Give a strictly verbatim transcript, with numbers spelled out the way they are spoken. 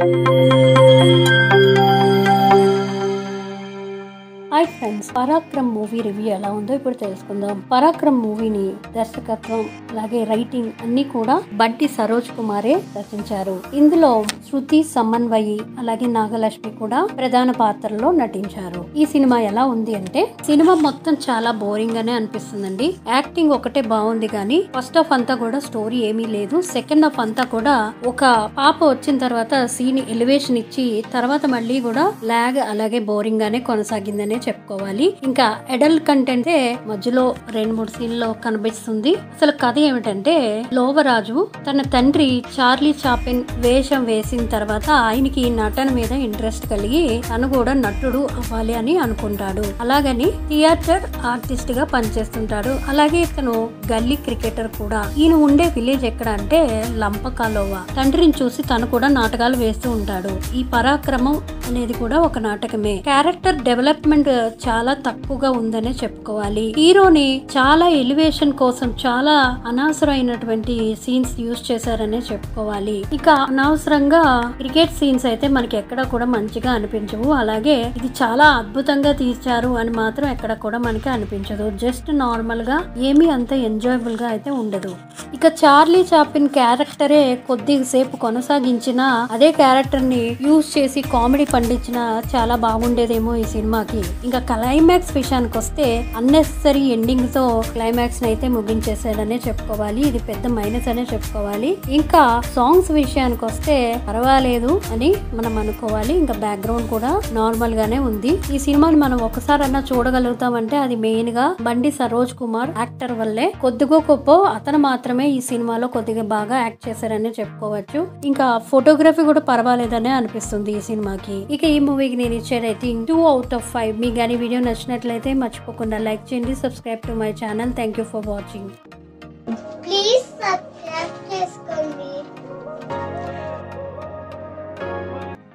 Hi friends, Parakram movie review ఎలా ఉందో ఇప్పుడు తెలుసుకుందాం. పరాక్రమ్ మూవీని దర్శకత్వం అలాగే రైటింగ్ అన్ని కూడా బంటి సరోజ్ కుమారే రచించారు. ఇందులో శృతి సమన్వయి అలాగే నాగలక్ష్మి కూడా ప్రధాన పాత్రలో నటించారు. ఈ సినిమా ఎలా ఉంది అంటే, సినిమా మొత్తం చాలా బోరింగ్ గానే అనిపిస్తుందండి. యాక్టింగ్ ఒకటే బాగుంది కానీ ఫస్ట్ హాఫ్ అంతా కూడా స్టోరీ ఏమీ లేదు. సెకండ్ హాఫ్ అంతా కూడా ఒక పాప వచ్చిన తర్వాత సీన్ ఎలివేషన్ ఇచ్చి తర్వాత మళ్ళీ కూడా లాగ్ అలాగే బోరింగ్ గానే కొనసాగిందనే చెప్పుకోవాలి. ఇంకా అడల్ట్ కంటెంట్ మధ్యలో రెండు మూడు సీన్లో కనిపిస్తుంది. అసలు కథ ఏమిటంటే, లోవరాజు తన తండ్రి చార్లీ చాప్లిన్ వేషం వేసిన తర్వాత ఆయనకి నటన మీద ఇంట్రెస్ట్ కలిగి తను కూడా నటుడు అవ్వాలి అని అనుకుంటాడు. అలాగని థియేటర్ ఆర్టిస్ట్ గా పనిచేస్తుంటాడు. అలాగే ఇతను గల్లీ క్రికెటర్ కూడా. ఈయన ఉండే విలేజ్ ఎక్కడ అంటే లంపకాలోవా. తండ్రిని చూసి తను కూడా నాటకాలు వేస్తూ ఉంటాడు. ఈ పరాక్రమం అనేది కూడా ఒక నాటకమే. క్యారెక్టర్ డెవలప్మెంట్ చాలా తక్కువగా ఉందనే చెప్పుకోవాలి. హీరోని చాలా ఎలివేషన్ కోసం చాలా అనవసరమైనటువంటి సీన్స్ యూజ్ చేశారనే చెప్పుకోవాలి. ఇక అనవసరంగా క్రికెట్ సీన్స్ అయితే మనకి ఎక్కడ కూడా మంచిగా అనిపించవు. అలాగే ఇది చాలా అద్భుతంగా తీశారు అని మాత్రం ఎక్కడ కూడా మనకి అనిపించదు. జస్ట్ నార్మల్ గా ఏమీ అంత ఎంజాయబుల్ గా అయితే ఉండదు. ఇక చార్లీ చాప్లిన్ క్యారెక్టరే కొద్దిసేపు కొనసాగించిన అదే క్యారెక్టర్ ని యూజ్ చేసి కామెడీ పండించిన చాలా బాగుండేదేమో ఈ సినిమాకి. ఇంకా క్లైమాక్స్ విషయానికి వస్తే అన్నెసరీ ఎండింగ్ తో క్లైమాక్స్ అయితే ముగించేసాడనే చెప్పుకోవాలి. ఇది పెద్ద మైనస్ అనే చెప్పుకోవాలి. ఇంకా సాంగ్స్ విషయానికి వస్తే పర్వాలేదు అని మనం అనుకోవాలి. ఇంకా బ్యాక్గ్రౌండ్ కూడా నార్మల్ గానే ఉంది. ఈ సినిమాని మనం ఒకసారి అన్నా చూడగలుగుతామంటే అది మెయిన్ గా బండి సరోజ్ కుమార్ యాక్టర్ వల్లే. కొద్దిగా గొప్ప అతను మాత్రమే ఈ సినిమాలో కొద్దిగా బాగా యాక్ట్ చేశారని చెప్పుకోవచ్చు. ఇంకా ఫోటోగ్రఫీ కూడా పర్వాలేదనే అనిపిస్తుంది ఈ సినిమాకి. ఇక ఈ మూవీకి నేను ఇచ్చే rating two out of five. మీకు కానీ వీడియో నచ్చినట్లయితే మర్చిపోకుండా లైక్ చేయండి, subscribe to my channel. Thank you for watching. Please subscribe